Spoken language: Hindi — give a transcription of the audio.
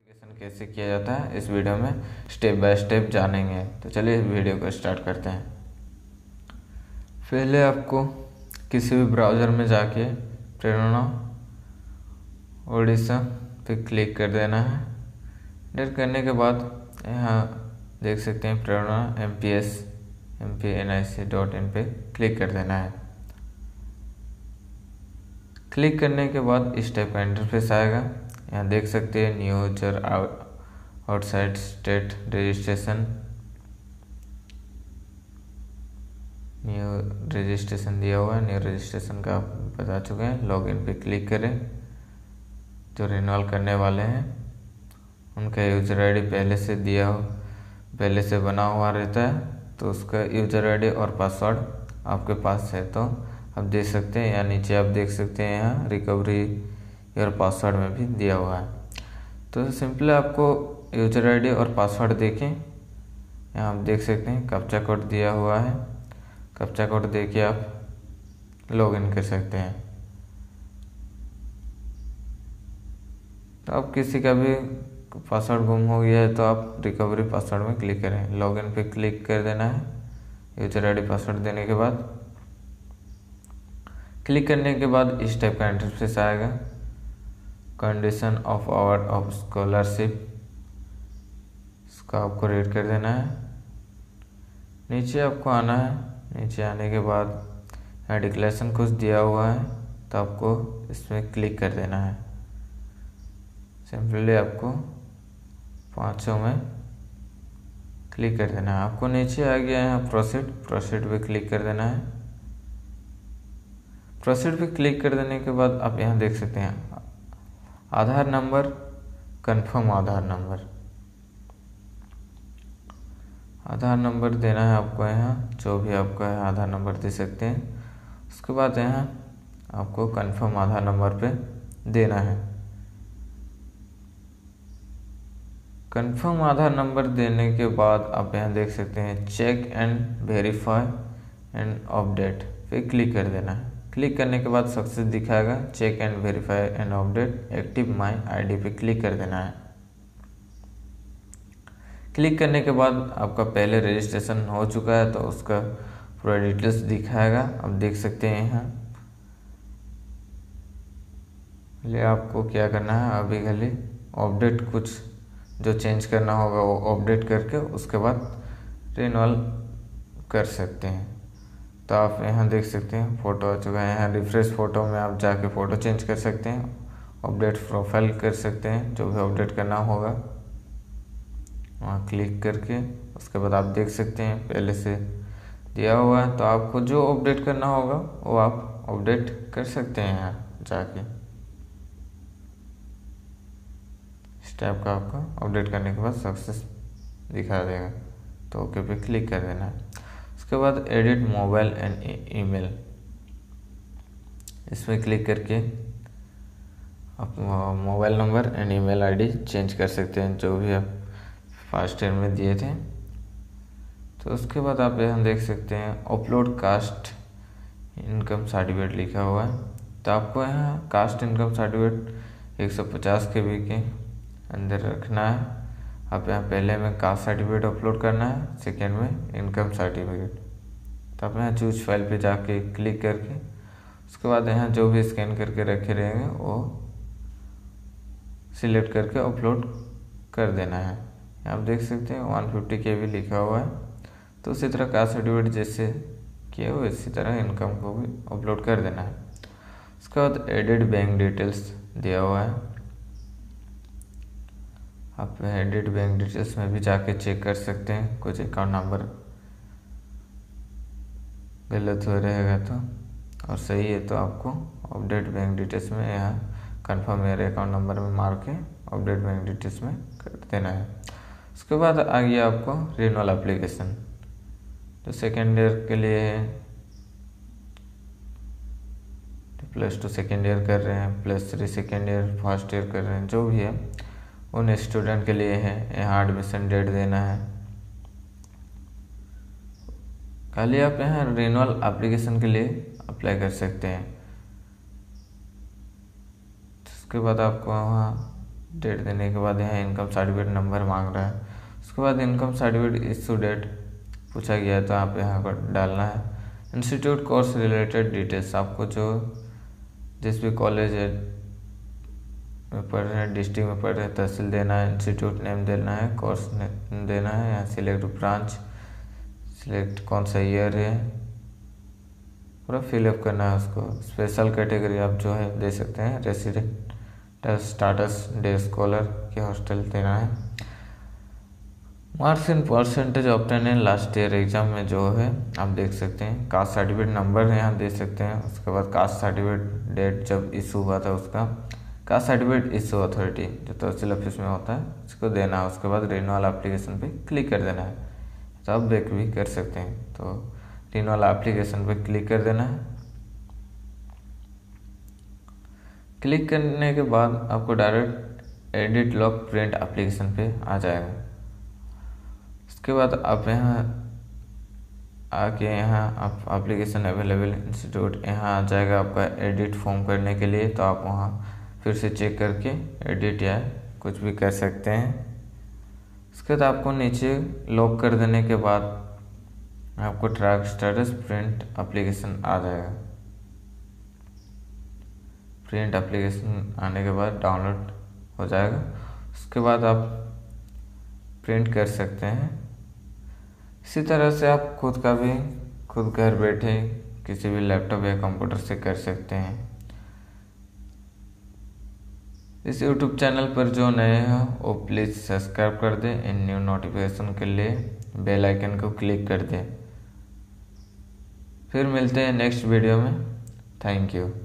एप्लीकेशन कैसे किया जाता है इस वीडियो में स्टेप बाय स्टेप जानेंगे। तो चलिए इस वीडियो को स्टार्ट करते हैं। पहले आपको किसी भी ब्राउज़र में जाके प्रेरणा ओडिशा पे क्लिक कर देना है। क्लिक करने के बाद यहाँ देख सकते हैं प्रेरणा mpnic.in पे क्लिक कर देना है। क्लिक करने के बाद इस टाइप का इंटरफेस आएगा। यहाँ देख सकते हैं new user outside state registration, new registration दिया हुआ है। न्यू रजिस्ट्रेशन का आप बता चुके हैं। लॉगिन पे क्लिक करें। जो रिन्यूअल करने वाले हैं उनका यूजर आईडी पहले से बना हुआ रहता है, तो उसका यूजर आईडी और पासवर्ड आपके पास है तो आप दे सकते हैं। या नीचे आप देख सकते हैं यहाँ रिकवरी और पासवर्ड में भी दिया हुआ है। तो सिंपली आपको यूजर आईडी और पासवर्ड देखें। यहाँ आप देख सकते हैं कैप्चा कोड दिया हुआ है। कैप्चा कोड देके आप लॉगिन कर सकते हैं। तो आप किसी का भी पासवर्ड गुम हो गया है तो आप रिकवरी पासवर्ड में क्लिक करें। लॉगिन पे क्लिक कर देना है। यूजर आईडी पासवर्ड देने के बाद क्लिक करने के बाद इस टाइप का इंटरफेस आएगा। Condition of award of scholarship, इसका आपको रेड कर देना है। नीचे आपको आना है। नीचे आने के बाद यहाँ डिक्लेरेशन कुछ दिया हुआ है तो आपको इसमें क्लिक कर देना है। सिंपली आपको पाँचों में क्लिक कर देना है। आपको नीचे आ गया यहाँ प्रोसीड पे क्लिक कर देना है। प्रोसीड पे क्लिक कर देने के बाद आप यहाँ देख सकते हैं Aadhaar number, confirm Aadhaar number देना है आपको। यहाँ जो भी आपका है आधार नंबर दे सकते हैं। उसके बाद यहाँ आपको कंफर्म आधार नंबर पे देना है। कंफर्म आधार नंबर देने के बाद आप यहाँ देख सकते हैं check and verify and update पे क्लिक कर देना है। क्लिक करने के बाद सक्सेस दिखाएगा। Check and verify and update active my ID पे क्लिक कर देना है। क्लिक करने के बाद आपका पहले रजिस्ट्रेशन हो चुका है तो उसका पूरा डिटेल्स दिखाएगा। आप देख सकते हैं यहाँ पहले आपको क्या करना है, अभी खाली अपडेट कुछ जो चेंज करना होगा वो अपडेट करके उसके बाद रिन्यूअल कर सकते हैं। तो आप यहाँ देख सकते हैं फ़ोटो आ चुका है। यहाँ रिफ्रेश फ़ोटो में आप जाके फ़ोटो चेंज कर सकते हैं, अपडेट प्रोफाइल कर सकते हैं, जो भी अपडेट करना होगा वहाँ क्लिक करके। उसके बाद आप देख सकते हैं पहले से दिया हुआ है तो आपको जो अपडेट करना होगा वो आप अपडेट कर सकते हैं। यहाँ जाके इस टाइप का आपका अपडेट करने के बाद सक्सेस दिखा देगा तो ओके पे क्लिक कर देना है। उसके बाद एडिट मोबाइल एंड ईमेल, इसमें क्लिक करके आप mobile number and email ID change कर सकते हैं जो भी आप फर्स्ट ईयर में दिए थे। तो उसके बाद आप यहाँ देख सकते हैं अपलोड कास्ट इनकम सर्टिफिकेट लिखा हुआ है। तो आपको यहाँ कास्ट इनकम सर्टिफिकेट 150 KB के अंदर रखना है। आप यहाँ पहले में कास्ट सर्टिफिकेट अपलोड करना है, सेकेंड में इनकम सर्टिफिकेट। तो आप यहाँ चूज फाइल पे जाके क्लिक करके उसके बाद यहाँ जो भी स्कैन करके रखे रहेंगे वो सिलेक्ट करके अपलोड कर देना है। आप देख सकते हैं 150 KB लिखा हुआ है। तो उसी तरह कास्ट सर्टिफिकेट जैसे किए हो इसी तरह इनकम को भी अपलोड कर देना है। उसके बाद एडिट बैंक डिटेल्स दिया हुआ है। आप एडिट बैंक डिटेल्स में भी जाके चेक कर सकते हैं, कुछ अकाउंट नंबर गलत हो रहेगा तो और सही है तो आपको अपडेट बैंक डिटेल्स में यहाँ कन्फर्म मेरे अकाउंट नंबर में मार के अपडेट बैंक डिटेल्स में कर देना है। उसके बाद आ गया आपको रिन्यूअल एप्लीकेशन जो सेकेंड ईयर के लिए है। +2 सेकेंड ईयर कर रहे हैं, +3 सेकेंड ईयर, फर्स्ट ईयर कर रहे हैं, जो भी है उन स्टूडेंट के लिए है। यहाँ एडमिशन डेट देना है। खाली आप यहाँ रिन्यूअल एप्लीकेशन के लिए अप्लाई कर सकते हैं। उसके बाद आपको वहाँ डेट देने के बाद यहाँ इनकम सर्टिफिकेट नंबर मांग रहा है। उसके बाद इनकम सर्टिफिकेट इशू डेट पूछा गया है तो आप यहाँ पर डालना है। इंस्टीट्यूट कोर्स रिलेटेड डिटेल्स, आपको जो जिस भी कॉलेज है में पढ़ रहे हैं, डिस्ट्रिक्ट में पढ़ रहे हैं, तहसील देना है, इंस्टीट्यूट नेम देना है, कोर्स नेम देना है, यहाँ सिलेक्ट ब्रांच, सिलेक्ट कौन सा ईयर है, पूरा फिलअप करना है उसको। स्पेशल कैटेगरी आप जो है दे सकते हैं, रेसिडेंट स्टाटस, डे स्कॉलर के हॉस्टल देना है। Marks in percentage obtain in last year exam में जो है आप देख सकते हैं। कास्ट सर्टिफिकेट नंबर यहाँ दे सकते हैं। उसके बाद कास्ट सर्टिफिकेट डेट जब इशू हुआ था उसका, कास्ट सर्टिफिकेट इशू अथॉरिटी जो तहसील ऑफिस में होता है उसको देना है। उसके बाद रिन्यूअल एप्लीकेशन पे क्लिक कर देना है, तो आप बैक भी कर सकते हैं। तो रिन्यूअल एप्लीकेशन पे क्लिक कर देना है। क्लिक करने के बाद आपको direct edit log print application पे आ जाएगा। उसके बाद आप यहाँ आके यहाँ आप एप्लीकेशन अवेलेबल इंस्टीट्यूट यहाँ आ जाएगा आपका एडिट फॉर्म करने के लिए। तो आप वहाँ फिर से चेक करके एडिट या कुछ भी कर सकते हैं। उसके बाद आपको नीचे लॉक कर देने के बाद आपको ट्रैक स्टेटस प्रिंट एप्लीकेशन आ जाएगा। प्रिंट एप्लीकेशन आने के बाद डाउनलोड हो जाएगा। उसके बाद आप प्रिंट कर सकते हैं। इसी तरह से आप खुद घर बैठे किसी भी लैपटॉप या कंप्यूटर से कर सकते हैं। इस YouTube चैनल पर जो नए हैं वो प्लीज़ सब्सक्राइब कर दें। इन न्यू नोटिफिकेशन के लिए बेल आइकन को क्लिक कर दें। फिर मिलते हैं नेक्स्ट वीडियो में। Thank you.